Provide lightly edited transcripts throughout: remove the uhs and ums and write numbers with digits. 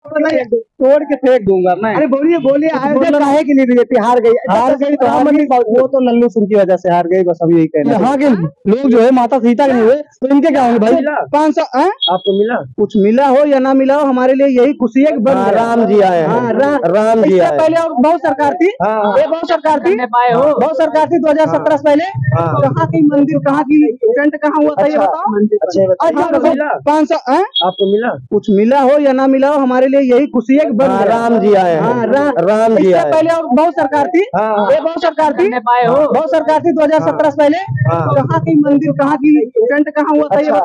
तोड़ के फेंक दूंगा मैं। अरे बोलिए बोलिए, काहे की नहीं बीजेपी हार गई तो हार गई, वो तो लल्लू सिंह की वजह से हार गई, बस अब यही कहना। यहाँ के लोग जो है माता सीता के नहीं हुए तो इनके क्या होंगे भाई? 500 आपको मिला? कुछ मिला हो या ना मिला हो, हमारे लिए यही खुशी है कि राम जी आए हैं। राम जी आए। पहले और बहुत सरकार थी, ये बहुत सरकार थी, बहुत सरकार थी 2017 से पहले। कहाँ की मंदिर, कहाँ की टेंट कहाँ हुआ था ये बताओ। 500 आपको मिला? कुछ मिला हो या ना मिला हो, हमारे लिए यही खुशी है कि राम जी आए हैं। राम जी आए। पहले और बहुत सरकार थी, ये बहुत सरकार थी, बहुत सरकार थी 2017 से पहले। कहाँ की मंदिर, कहाँ की टेंट कहाँ हुआ था ये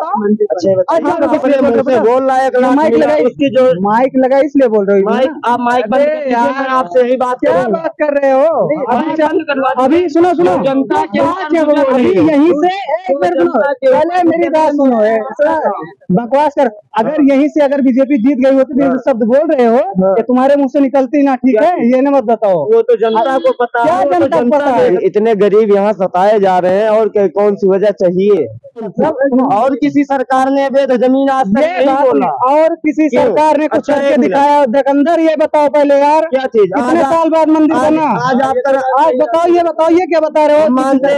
बताओ। बोल रहा है माइक लगा, उसकी जो माइक लगा इसलिए बोल रहे हो। माइक, आप माइक बंद यार, आपसे यही बात क्या बात कर रहे हो? अभी सुनो सुनो, जनता अभी यहीं से एक मिनट सुनो, पहले मेरी बात सुनो। बकवास कर, अगर यहीं से अगर बीजेपी जीत गई होती तो शब्द बोल रहे हो कि तुम्हारे मुंह से निकलती ना, ठीक है? ये ना मत बताओ। वो तो जनता को पता है। क्या जनता को पता है? इतने गरीब यहाँ सताए जा रहे हैं और कौन सी वजह चाहिए? और किसी सरकार ने अवैध जमीन आज तक नहीं बोला, और किसी सरकार ने कुछ करके दिखाया अंदर? ये बताओ पहले यार, क्या चीज? कितने साल बाद मंदिर बना? आज आप आज बताओ, ये क्या बता रहे हो?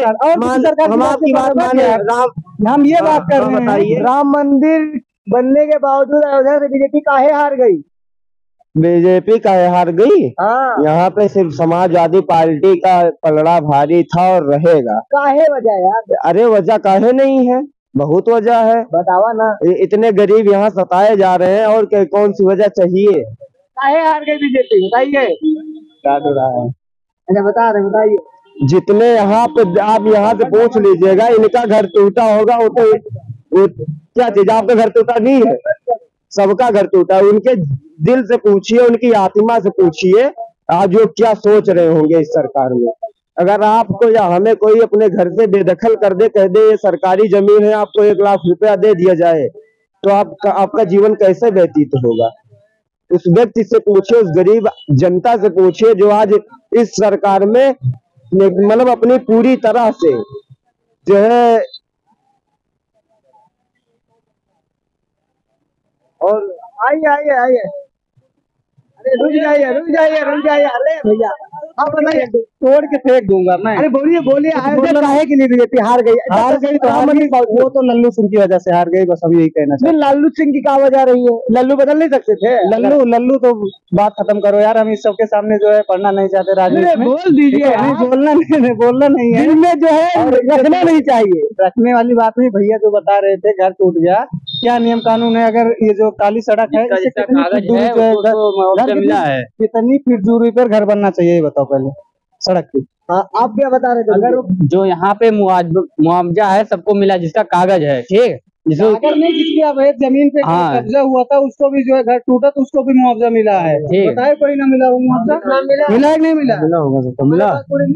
हम आपकी बात माने। हम ये बात कर रहे हैं, बताइए, राम मंदिर बनने के बावजूद अयोध्या से बीजेपी काहे हार गई? बीजेपी काहे हार गई? यहाँ पे सिर्फ समाजवादी पार्टी का पलड़ा भारी था और रहेगा। काहे वजह यार? अरे वजह काहे नहीं है, बहुत वजह है। बतावा ना। इतने गरीब यहाँ सताए जा रहे हैं और कौन सी वजह चाहिए? काहे हार गई बीजेपी, बताइए। क्या हो रहा है? अच्छा बता रहे, बताइए। जितने यहाँ पे आप यहाँ से पूछ लीजिएगा, इनका घर टूटा होगा, वो क्या चीज? आपका घर टूटा नहीं है, सबका घर टूटा। उनके दिल से पूछिए, उनकी आत्मा से पूछिए, आज वो क्या सोच रहे होंगे इस सरकार में। अगर आपको या हमें कोई अपने घर से बेदखल कर दे, कह दे ये सरकारी जमीन है, आपको 1 लाख रुपया दे दिया जाए, तो आपका जीवन कैसे व्यतीत होगा? उस व्यक्ति से पूछिए, उस गरीब जनता से पूछिए जो आज इस सरकार में मतलब अपनी पूरी तरह से जो है। और आइए, अरे रुक जाइए, अरे भैया आप बताइए। तोड़ के फेंक दूंगा मैं। अरे बोलिए बोलिए, काहे की नहीं बीजेपी हार गई तो वो तो लल्लू सिंह की वजह से हार गई, बस अब यही कहना चाहिए। लल्लू सिंह की क्या वजह रही है? लल्लू बदल नहीं सकते थे? लल्लू तो बात खत्म करो यार, हम इस सबके सामने जो है पढ़ना नहीं चाहते राजनीति में। बोल दीजिए, बोलना नहीं है, इनमें जो है रखना नहीं चाहिए। रखने वाली बात नहीं। भैया जो बता रहे थे घर टूट गया, क्या नियम कानून है? अगर ये जो काली सड़क है, कितनी फीट दूरी पर घर बनना चाहिए ये बताओ पहले सड़क की। आप क्या बता रहे थे? अगर जो यहाँ पे मुआवजा है सबको मिला, जिसका कागज है, ठीक, अगर नहीं जिसकी अवैध जमीन पे कब्जा हुआ था उसको भी जो है घर टूटा तो उसको भी मुआवजा मिला है। बताए कोई ना मिला वो मुआवजा? मिला है कि नहीं मिला? मिला होगा सबको, मिला।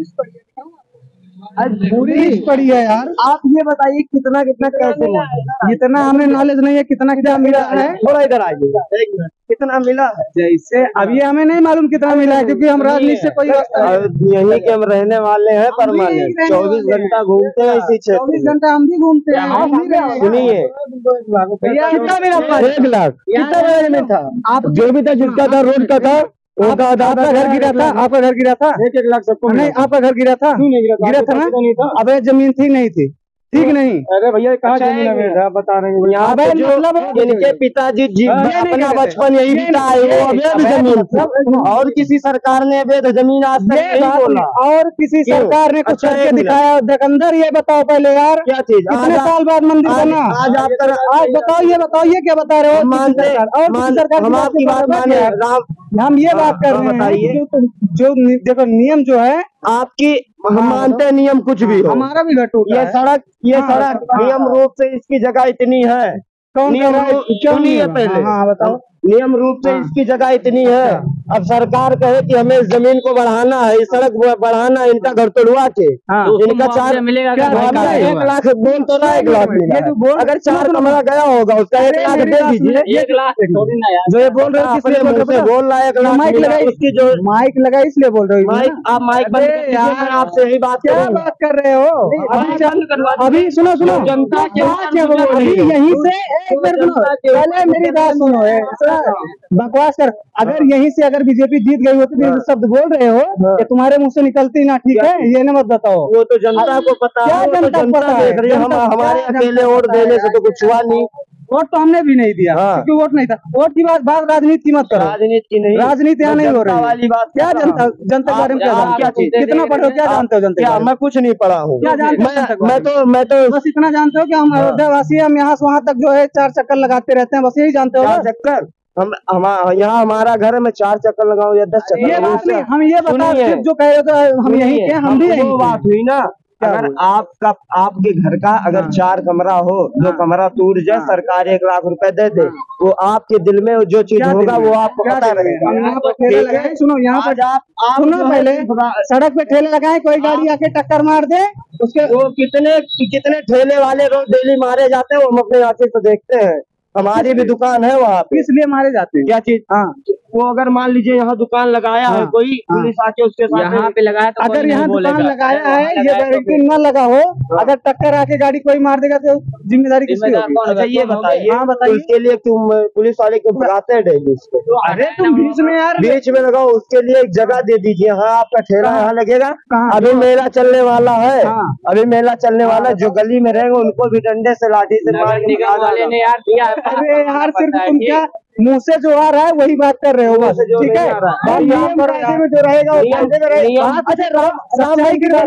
पूरी लिस्ट पड़ी है यार। आप ये बताइए कितना कैसे मिला? इतना हमें नॉलेज नहीं है कितना क्या मिला है। थोड़ा इधर आइए, कितना मिला? जैसे अब ये हमें नहीं मालूम कितना मिला है, क्योंकि हम राजनीति से कोई यही के हम रहने वाले हैं, परमानेंट 24 घंटा घूमते हैं इसी क्षेत्र। 24 घंटा हम भी घूमते हैं। सुनिए, कितना मिला? 1 लाख। कितना बजे में था? आप जो भी था, जिसका था रोड का था, आपका घर गिरा था, आपका घर गिरा था। 1 लाख सबको नहीं, आपका घर गिरा था, गिरा था ना? अबे जमीन थी नहीं थी, ठीक नहीं? अरे भैया कहाँ जमीन है बता रहे हैं? यहाँ पे जो इनके पिताजी अपना बचपन यही बिताए, वो अवैध जमीन, और किसी सरकार ने अवैध जमीन आज तक नहीं बोला, और किसी सरकार ने कुछ करके दिखाया अंदर? ये बताओ पहले यार, क्या चीज? कितने साल बाद मंदिर बना? आज बताओ, ये क्या बता रहे हो? हम आपकी बात माने। हम ये बात कर रहे हैं, जो देखो नियम जो है आपकी, हम मानते नियम कुछ भी हो, हमारा भी घर टूटा। ये सड़क नियम रूप से इसकी जगह इतनी है। कौन नियम क्यों नहीं है? पहले हाँ बताओ। नियम रूप से इसकी जगह इतनी है अब सरकार कहे कि हमें इस जमीन को बढ़ाना है, इस सड़क को बढ़ाना है, इनका घर तोड़वा के इनका 4 मिलेगा, 1 लाख बोल तो रहा 1 लाख मिला। अगर 4 कमरा गया होगा उसका 1 लाख दे दीजिए। 1 लाख जो ये बोल रहे हो किसलिए बोल रहा है 1 लाख माइक मिला, लगाई, उसकी जो माइक लगा इसलिए बोल रहे हो। माइक आप माइक बंद कर दीजिए, मैं आपसे यही बात क्या करूंगा। बात कर रहे हो? अभी सुनो जनता अभी यहीं से एक मिनट सुनो, पहले मेरी बात सुनो। बकवास कर, अगर यहीं से अगर बीजेपी जीत गई होती तो ये शब्द बोल रहे हो ये तुम्हारे मुंह से निकलती ना, ठीक है? ये न मत बताओ, वो तो जनता को पता है, क्या जनता को पता देख रही है। हम हमारे अकेले वोट देने से तो कुछ हुआ नहीं। वोट तो हमने भी नहीं दिया, क्योंकि वोट नहीं था। वोट की बात राजनीति की मत करो, राजनीति की नहीं, राजनीति यहाँ नहीं हो रही वाली बात। क्या जनता के बारे में क्या चीज, कितना पढ़े हो, क्या जानते हो जनता? क्या मैं कुछ नहीं पढ़ा हूँ, क्या जानते हो? मैं तो बस इतना जानते हो कि हम अयोध्या वासी, हम यहाँ से वहाँ तक जो है 4 चक्कर लगाते रहते हैं, बस यही जानते हो। 4 चक्कर हम यहाँ हमारा घर है, मैं 4 चक्कर लगाऊं या 10 चक्कर? ये बात नहीं, हम ये बता सिर्फ जो कह रहे हो तो हम यही के, हम भी यही बात हुई ना। अगर आपके घर का अगर 4 कमरा हो, 2 कमरा टूट जाए, सरकार 1 लाख रुपए दे दे, वो आपके दिल में जो चीज होगा वो आपको पता रहेगा। यहाँ पर ठेले लगाए, सुनो यहाँ पर आप सुनो, पहले सड़क पे ठेले लगाए, कोई गाड़ी आके टक्कर मार दे उसके, वो कितने ठेले वाले रोज डेली मारे जाते हैं, वो हम अपने आंखें से देखते हैं। हमारी भी दुकान है वहाँ पे, इसलिए मारे जाते हैं। क्या चीज? हाँ, वो अगर मान लीजिए यहाँ दुकान लगाया है कोई, पुलिस आके उसके साथ यहाँ पे लगाया तो अगर यहाँ दुकान लगाया है, ये गारंटी न लगा हो, अगर टक्कर आके गाड़ी कोई मार देगा तो जिम्मेदारी किसकी होगी? अच्छा ये बताइए, हाँ बताइए, उसके लिए तुम पुलिस वाले क्यों भगाते हैं डेली उसको? अरे तुम बीच में यार, बीच में लगाओ, उसके लिए एक जगह दे दीजिए। हाँ, आपका ठेला यहाँ लगेगा, अभी मेला चलने वाला है, अभी मेला चलने वाला है, जो गली में रहेंगे उनको भी डंडे से लाठी से मार के यार दिया। अरे यार सिर्फ तुम क्या मुंह से जो आ रहा है वही बात कर रहे हो, बस ठीक है? में जो रहेगा वो राम भाई की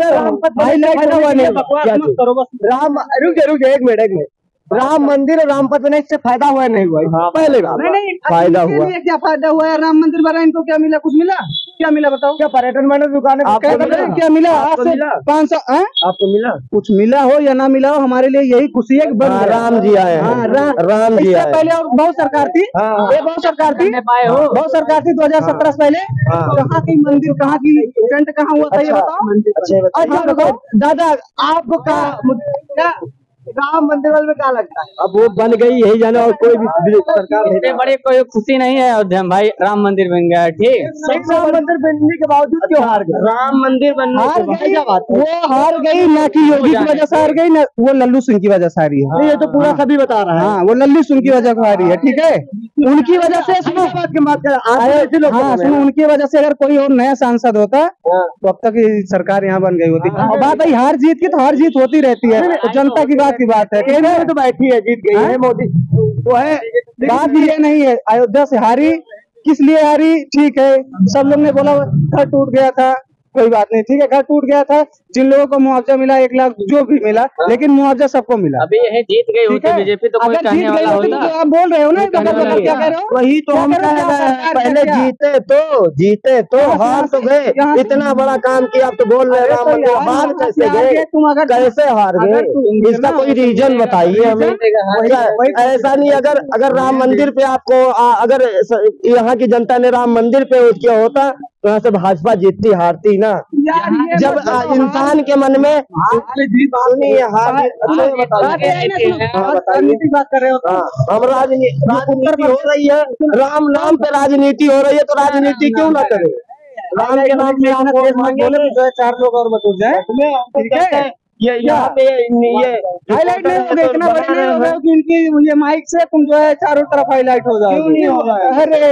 राम, रुक 1 मिनट, राम मंदिर और रामपथ बनने से फायदा हुआ नहीं हुआ? पहले बात नहीं, फायदा हुआ, क्या फायदा हुआ है? राम मंदिर बना, इनको क्या मिला? कुछ मिला? क्या मिला बताओ? क्या पर्यटन मैंने दुकान क्या मिला? आज से 500 आपको मिला? कुछ मिला हो या ना मिला हो, हमारे लिए यही खुशी है कि राम जी आए हैं। राम जी आए। पहले और बहुत सरकार थी, ये बहुत सरकार थी, बहुत सरकार थी 2017 से पहले। कहाँ की मंदिर, कहाँ की टेंट, कहाँ हुआ था ये बताओ। अच्छा बताओ दादा, आपको क्या राम मंदिर में क्या लगता है? अब वो बन गई, यही जाने, और कोई भी सरकार नहीं। बड़े कोई खुशी नहीं है अयोध्या में भाई, राम मंदिर बन गया है, ठीक। राम मंदिर बनने के बावजूद क्यों हार गए? राम मंदिर बनने के बाद क्या बात है? वो हार गई ना कि योगी की वजह से हार गई, ना वो लल्लू सिंह की वजह से हारी है। ये तो पूरा सभी बता रहा है। हाँ, वो लल्लू सिंह की वजह से हारी है, ठीक है? उनकी वजह से सुनो, उनकी वजह से अगर कोई और नया सांसद होता तो अब तक सरकार यहाँ बन गई होती। और बात भाई हार जीत की, तो हार जीत होती रहती है, तो जनता की बात है। केंद्र में तो बैठी है, जीत गई है मोदी, तो है बात ये नहीं है। अयोध्या से हारी, किस लिए हारी? ठीक है, सब लोग ने बोला घर टूट गया था, कोई बात नहीं, ठीक है, घर टूट गया था, जिन लोगों को मुआवजा मिला 1 लाख जो भी मिला, लेकिन मुआवजा सबको मिला। अभी यही जीत गई होती बीजेपी तो कोई कहने वाला होता। आप बोल रहे हो ना, क्या कह रहे हो? वही तो हम कह रहे हैं, पहले जीते तो हार तो गए, इतना बड़ा काम किया, आप तो बोल रहे हैं हार कैसे गए? तुम अगर कैसे हार गए, इसका कोई रीजन बताइए हमें। ऐसा नहीं, अगर राम मंदिर पे आपको, अगर यहाँ की जनता ने राम मंदिर पे वोट किया होता तो यहाँ से भाजपा जीतती हारती ना। जब इंसान के मन में सुनिए, बात कर रहे हो, हम राजनीति हो रही है, राम नाम पे राजनीति हो रही है, तो राजनीति क्यों ना करें? राम के नाम में बोले जो है 4 लोग और बटूर जाए, ठीक है? ये यहाँ पे ये हाईलाइट नहीं होगा, इतना बड़ा नहीं होगा कि इनकी ये माइक से तुम जो है चारों तरफ हाईलाइट हो जाओ। क्यों नहीं होगा? अरे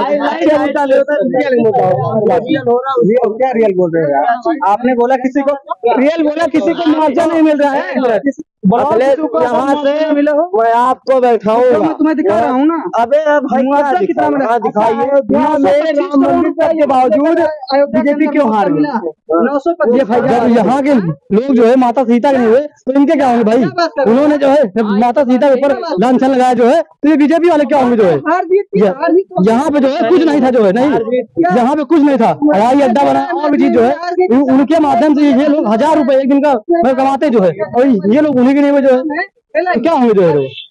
क्या रियल बोल रहे हैं? आपने बोला किसी को रियल, बोला किसी को मुआवजा नहीं मिल रहा है, यहाँ से मिलो, मैं आपको बैठाऊंगा, तुम्हें दिखा रहा हूँ ना। अबे भाई कितना मिला दिखाइए। राम मंदिर के बावजूद बीजेपी क्यों हार गई? 925 यहाँ के लोग जो है माता सीता के नहीं हुए तो इनके क्या होंगे भाई? उन्होंने जो है माता सीता के ऊपर लांछन लगाया जो है, तो ये बीजेपी वाले क्या होंगे? जो है यहाँ पे जो है कुछ नहीं था, जो है नहीं, यहाँ पे कुछ नहीं था, हवाई अड्डा बनाया और भी चीज जो है, उनके माध्यम से ये लोग 1000 रुपए एक दिन का कमाते जो है, और ये लोग उन्हीं के नहीं जो है क्या होंगे जो है?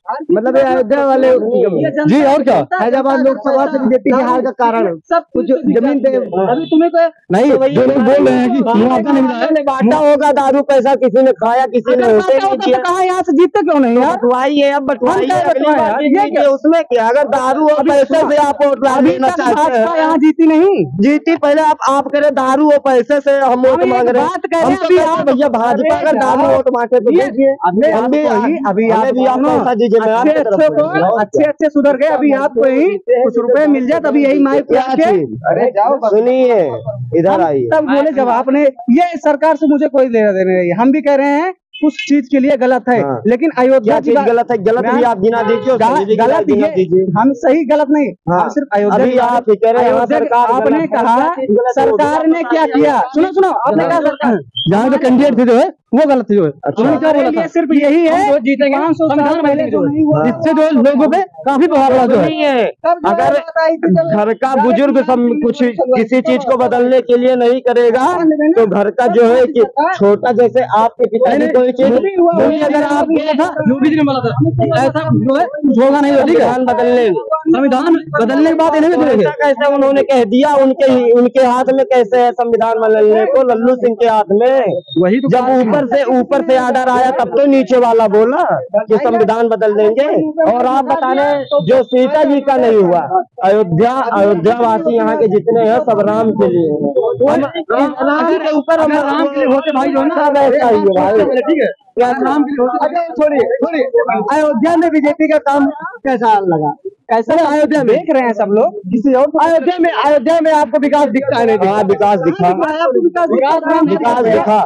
मतलब ये अयोध्या वाले जी, और क्या हैदराबाद लोकसभा से बीजेपी के हार का कारण सब कुछ जमीन पे अभी तुम्हें तो नहीं, जो लोग बोल रहे हैं कि मुआवजा नहीं मिला है, बांटा होगा दारू पैसा किसी ने खाया किसी ने कहा यहाँ से जीतते क्यों नहीं यार? बटवाइए, अब बटवाइए, उसमें क्या? अगर दारू और पैसे से आप वोट देना चाहते हैं, यहाँ जीती नहीं जीती पहले आप करें दारू और पैसे से हम वोट मांग रहे हैं। भैया भाजपा अगर दारू वोट मांगे तो दीजिए, अभी आप पैसा दीजिए, अच्छे सुधर गए, अभी आपको यही कुछ रुपए मिल जाए तभी यही माइक पे आके अरे जाओ सुनिए, इधर आइए। तब बोले जब आपने ये सरकार से मुझे कोई लेना देना नहीं, हम भी कह रहे हैं उस चीज के लिए गलत है, लेकिन अयोध्या की गलत है, गलत भी आप गिना दीजिए, गलत ये हम सही गलत नहीं, हम सिर्फ अयोध्या आप कह रहे हैं आपने कहा सरकार ने क्या किया, सुनो आपने कहा सरकार जहाँ पे कैंडिडेट थे जो है वो गलत जो है, सिर्फ यही है 500 साल पहले जो नहीं हुआ, इससे जो लोगों पे काफी प्रभाव जो है। अगर घर का बुजुर्ग सब कुछ किसी चीज को बदलने के लिए नहीं करेगा तो घर का जो है कि छोटा जैसे आपके पिताजी कोई चीज अगर आप योगी जी ने बोला था ऐसा जो है कुछ होगा नहीं, संविधान बदलने के बाद कैसे उन्होंने कह दिया, उनके हाथ में कैसे है संविधान बदलने को? लल्लू सिंह के हाथ में। वही तो जब ऊपर से आर्डर आया तब तो नीचे वाला बोला कि संविधान बदल देंगे। और आप बता रहे जो सीता जी का नहीं हुआ, अयोध्या वासी यहाँ के जितने हैं सब राम के लिए राम के ऊपर राम के लिए होते भाई जो है ना, ऐसा ही है भाई, ठीक है। छोड़िए अयोध्या में बीजेपी का काम कैसा लगा? कैसा अयोध्या में देख रहे हैं सब लोग, किसी और अयोध्या में आपको विकास दिखता है? नहीं, हाँ विकास दिखा, आपको विकास दिखा।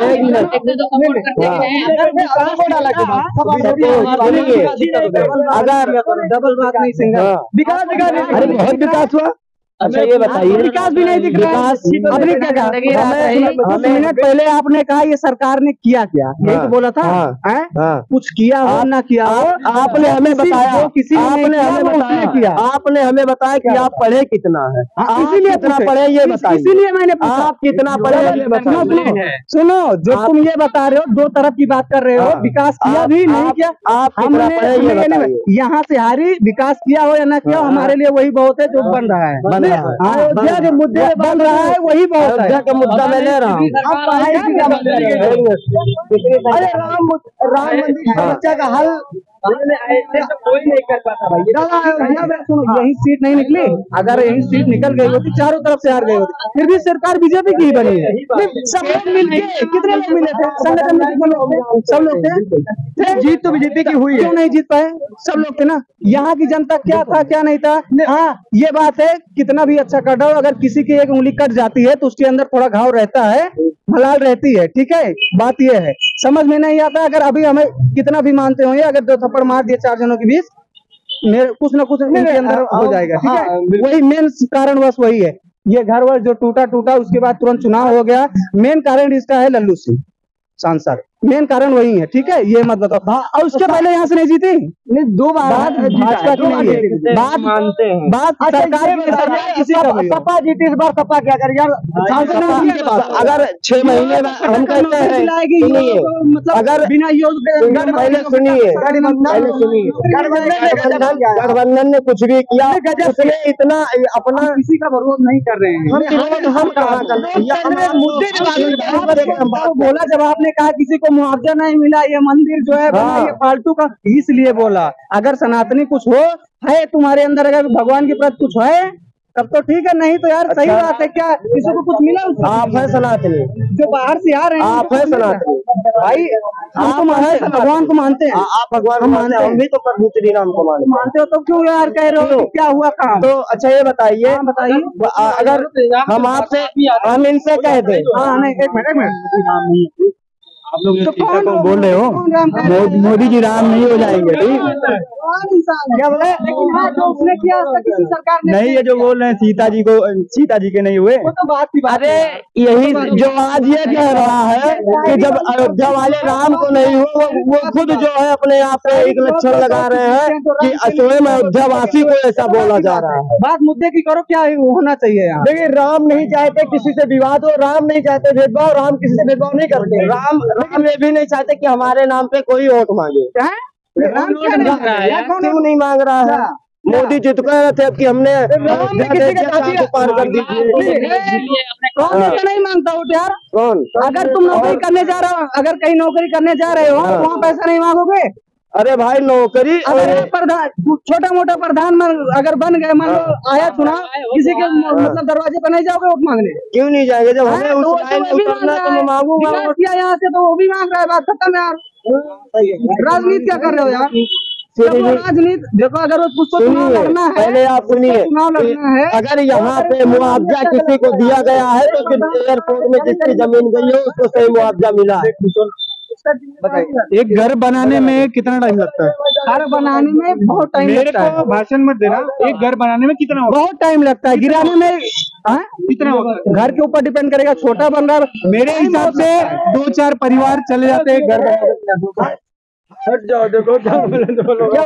अगर डबल बात नहीं, सिंगल विकास दिखा, अरे बहुत विकास हुआ। अच्छा ये बताइए, विकास भी नहीं दिख रहा है। आपने क्या कहा? मिनट पहले आपने कहा ये सरकार ने किया क्या, यही तो बोला था। कुछ किया हो ना किया हो, आपने हमें बताया, आपने हमें बताया कि आप पढ़े कितना है, इसीलिए कितना पढ़े ये बताइए, इसीलिए मैंने आप कितना पढ़े ये बताइए। सुनो, जो तुम ये बता रहे हो दो तरफ की बात कर रहे हो, विकास किया भी नहीं किया, आप हमने यहाँ से हारी, विकास किया हो या ना किया हमारे लिए वही बहुत है जो बन रहा है। अयोध्या के मुद्दे बन रहा है वही बहुत है। अयोध्या का मुद्दा मैं ले रहा हूँ। अरे राम मंदिर समस्या का हल कोई नहीं कर पाता भाई। यही सीट नहीं निकली, अगर यही सीट निकल गई होती चारों तरफ से हार गई होती, फिर भी सरकार बीजेपी की ही बनी है। सब लोग मिलके कितने लोग मिले थे संगठन में? सब लोग थे। जीत तो बीजेपी की हुई है, क्यों नहीं जीत पाए? सब लोग थे ना। यहाँ की जनता क्या था क्या नहीं था, हाँ ये बात है, कितना भी अच्छा कर रहा हो अगर किसी की एक उंगली कट जाती है तो उसके अंदर थोड़ा घाव रहता है, मलाल रहती है, ठीक है। बात ये है, समझ में नहीं आता। अगर अभी हमें कितना भी मानते होंगे, अगर 2 थप्पड़ मार दिए 4 जनों के बीच, कुछ न कुछ इनके अंदर हो जाएगा, ठीक है। वही मेन कारण बस वही है, ये घर वर जो टूटा उसके बाद तुरंत चुनाव हो गया। मेन कारण इसका है लल्लू सिंह सांसद, मेन कारण वही है, ठीक है। ये मत बताओ। और उसके पहले यहाँ से नहीं जीती, नहीं 2 बार भाजपा की नहीं है, बात मानते हैं, बात सरकार किसी का सपा जीती इस बार। सपा क्या कर यार, अगर 6 महीने में हम कहते हैं, मतलब अगर बिना पहले सुनिए गठबंधन ने कुछ भी किया, उसने इतना अपना किसी का विरोध नहीं कर रहे हैं। हम कहाँ कर रहे हैं मुद्दे बोला, जब आपने कहा किसी को मुआवजा नहीं मिला, ये मंदिर जो है बना ये फालतू का, इसलिए बोला। अगर सनातनी कुछ हो है तुम्हारे अंदर, अगर भगवान के प्रति कुछ है तब तो ठीक है, नहीं तो यार सही बात है। क्या किसी को कुछ मिला? आप है सनातनी, जो बाहर से आ रहे हैं आप है सनातनी भाई, हम भगवान को मानते हैं। आप भगवान को मानते हैं, हम भी तो प्रभु श्री राम को मानते हो, तो क्यों यार कह रहे हो क्या हुआ काम? तो अच्छा ये बताइए, अगर हम आपसे हम इनसे कह दें, हाँ नहीं एक मिनट आप लोग तो कौन बोल रहे हो? मोदी जी राम नहीं हो जाएंगे, ठीक? क्या बोले? लेकिन हाँ जो उसने किया किसी सरकार ने नहीं, ये जो बोल रहे हैं सीता जी के नहीं हुए, वो तो बात की बात। अरे यही जो आज ये कह रहा है कि जब अयोध्या वाले राम को नहीं हुआ, वो खुद जो है अपने आप पे एक लक्षण लगा रहे हैं कि स्वयं अयोध्या वासी को ऐसा बोला जा रहा है। बात मुद्दे की करो, क्या होना चाहिए यहाँ? देखिए, राम नहीं चाहते किसी से विवाद हो, राम नहीं चाहते भेदभाव, राम किसी से भेदभाव नहीं करते। राम ये भी नहीं चाहते कि हमारे नाम पे कोई वोट मांगे, क्यों नहीं मांग रहा है? मोदी जी तो कह रहे थे कि हमने पार कर दीजिए। कौन नहीं मांगता हो यार? कौन? अगर तुम नौकरी करने जा रहे हो, अगर कहीं नौकरी करने जा रहे हो वहाँ पैसा नहीं मांगोगे? अरे भाई नौकरी, अगर प्रधान छोटा मोटा प्रधान अगर बन गए, मान लो आया चुनाव, किसी के मतलब दरवाजे पर नहीं जाओगे वोट मांगने? क्यों नहीं जाएंगे? जब हमें उस लाइन में उतरना तो मैं मांगूंगा। यहाँ से तो वो भी मांग रहा है, बात खत्म है यार। राजनीति क्या कर रहे हो यार? राजनीति देखो, अगर उसको चुनाव लड़ना है, पहले आप सुनिए, चुनाव लड़ना है, अगर यहाँ पे मुआवजा किसी को दिया गया है तो एयरपोर्ट में जिसकी जमीन गई है उसको सही मुआवजा मिला है। बताइए, एक घर बनाने में कितना टाइम लगता है? घर बनाने में बहुत टाइम लगता है। भाषण मत देना। एक घर बनाने में कितना होगा? बहुत टाइम लगता है। गिराने में कितना होगा? घर के ऊपर डिपेंड करेगा, छोटा बन रहा है। मेरे हिसाब से 2-4 परिवार चले जाते हैं घर बनाने। हट जाओ, देखो क्या बोले।